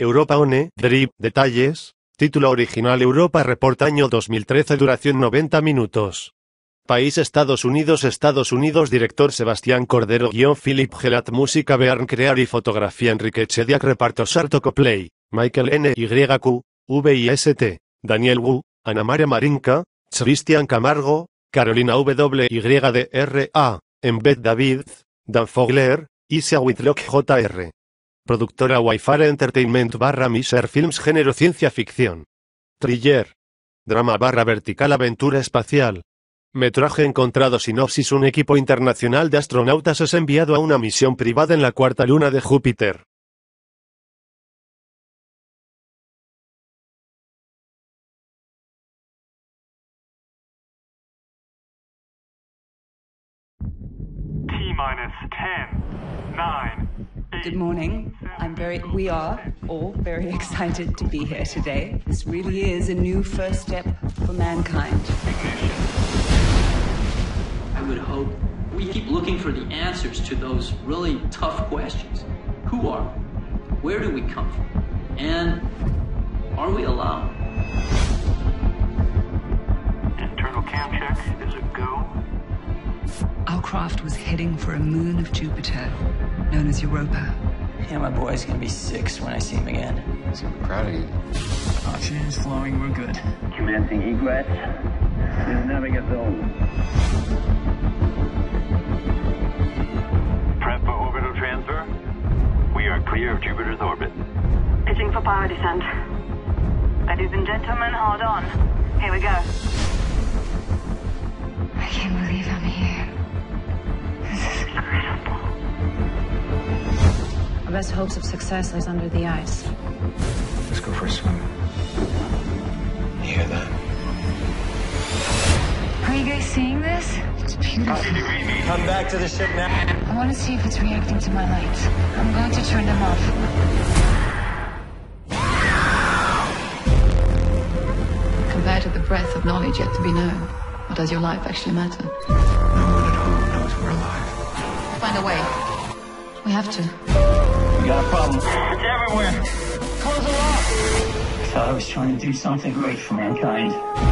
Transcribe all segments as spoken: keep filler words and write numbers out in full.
Europa One, Drip, detalles, título original Europa Report año dos mil trece duración noventa minutos. País Estados Unidos Estados Unidos Director Sebastián Cordero Guión Philip Gelat Música Bearn Crear y Fotografía Enrique Chediak Reparto Sarto Coplay, Michael N Y Q, V I S T, Daniel Wu, Ana María Marinka, Christian Camargo, Carolina W Y D R A, Embed David, Dan Fogler, Isia Whitlock J R Productora Wi-Fi Entertainment barra Miser Films Género Ciencia Ficción. Thriller. Drama barra Vertical Aventura Espacial. Metraje encontrado Sinopsis. Un equipo internacional de astronautas es enviado a una misión privada en la cuarta luna de Júpiter. T-minus ten, nine, eight, Good morning. I'm very, we are all very excited to be here today. This really is a new first step for mankind. I would hope we keep looking for the answers to those really tough questions. Who are we? Where do we come from? And are we alone? Internal cam check is a go. Our craft was heading for a moon of Jupiter, known as Europa. Yeah, my boy's gonna be six when I see him again. Super proud of you. Oxygen is flowing, we're good. Commencing egress. This never gets old. Prep for orbital transfer. We are clear of Jupiter's orbit. Pitching for power descent. Ladies and gentlemen, hold on. Here we go. I can't believe I'm here. This is incredible. Our best hopes of success lies under the ice. Let's go for a swim. You hear that? Are you guys seeing this? It's beautiful. Come back to the ship now. I want to see if it's reacting to my lights. I'm going to turn them off. Compared to the breadth of knowledge yet to be known, what does your life actually matter? No one at home knows we're alive. Find a way. We have to. We got a problem. It's everywhere. Close it off! I thought I was trying to do something great for mankind.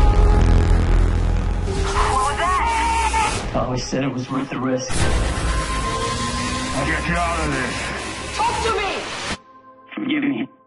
What was that? I always said it was worth the risk. I'll get you out of this. Talk to me! Forgive me.